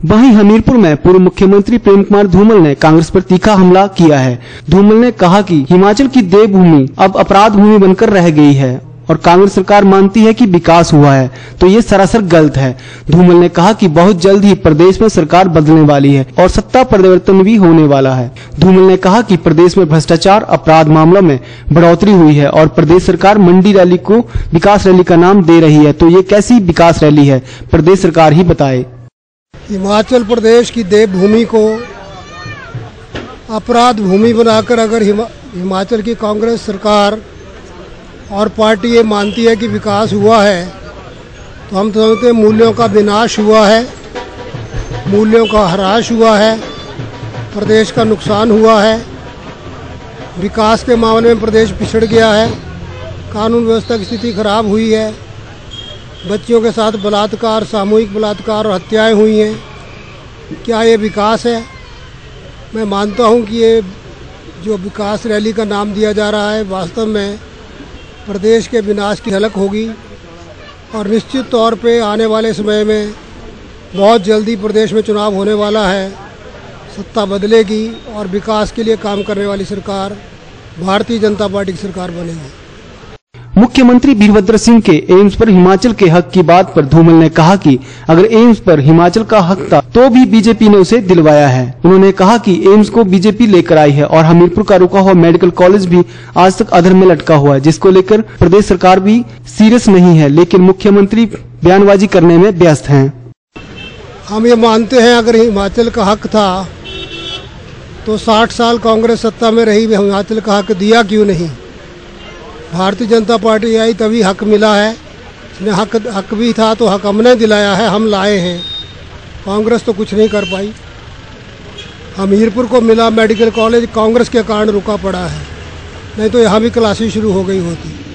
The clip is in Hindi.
वहीं हमीरपुर में पूर्व मुख्यमंत्री प्रेम कुमार धूमल ने कांग्रेस पर तीखा हमला किया है। धूमल ने कहा कि हिमाचल की देवभूमि अब अपराध भूमि बनकर रह गई है और कांग्रेस सरकार मानती है कि विकास हुआ है, तो ये सरासर गलत है। धूमल ने कहा कि बहुत जल्द ही प्रदेश में सरकार बदलने वाली है और सत्ता परिवर्तन भी होने वाला है। धूमल ने कहा कि प्रदेश में भ्रष्टाचार, अपराध मामलों में बढ़ोतरी हुई है और प्रदेश सरकार मंडी रैली को विकास रैली का नाम दे रही है, तो ये कैसी विकास रैली है, प्रदेश सरकार ही बताए। हिमाचल प्रदेश की देवभूमि को अपराध भूमि बनाकर अगर हिमाचल की कांग्रेस सरकार और पार्टी ये मानती है कि विकास हुआ है, तो हम समझते हैं मूल्यों का विनाश हुआ है, मूल्यों का ह्रास हुआ है, प्रदेश का नुकसान हुआ है, विकास के मामले में प्रदेश पिछड़ गया है, कानून व्यवस्था की स्थिति खराब हुई है, बच्चियों के साथ बलात्कार, सामूहिक बलात्कार और हत्याएं हुई हैं। क्या ये विकास है? मैं मानता हूं कि ये जो विकास रैली का नाम दिया जा रहा है, वास्तव में प्रदेश के विनाश की झलक होगी और निश्चित तौर पे आने वाले समय में बहुत जल्दी प्रदेश में चुनाव होने वाला है, सत्ता बदलेगी और विकास के लिए काम करने वाली सरकार भारतीय जनता पार्टी की सरकार बनेगी। मुख्यमंत्री वीरभद्र सिंह के एम्स पर हिमाचल के हक की बात पर धूमल ने कहा कि अगर एम्स पर हिमाचल का हक था तो भी बीजेपी ने उसे दिलवाया है। उन्होंने कहा कि एम्स को बीजेपी लेकर आई है और हमीरपुर का रुका हुआ मेडिकल कॉलेज भी आज तक अधर में लटका हुआ है, जिसको लेकर प्रदेश सरकार भी सीरियस नहीं है, लेकिन मुख्यमंत्री बयानबाजी करने में व्यस्त हैं। हम ये मानते हैं अगर हिमाचल का हक था तो 60 साल कांग्रेस सत्ता में रही, हिमाचल का हक दिया क्यों नहीं? भारतीय जनता पार्टी आई तभी हक मिला है, हक भी था तो हक हमने दिलाया है, हम लाए हैं। कांग्रेस तो कुछ नहीं कर पाई। हमीरपुर को मिला मेडिकल कॉलेज, कांग्रेस के कारण रुका पड़ा है, नहीं तो यहाँ भी क्लासेस शुरू हो गई होती।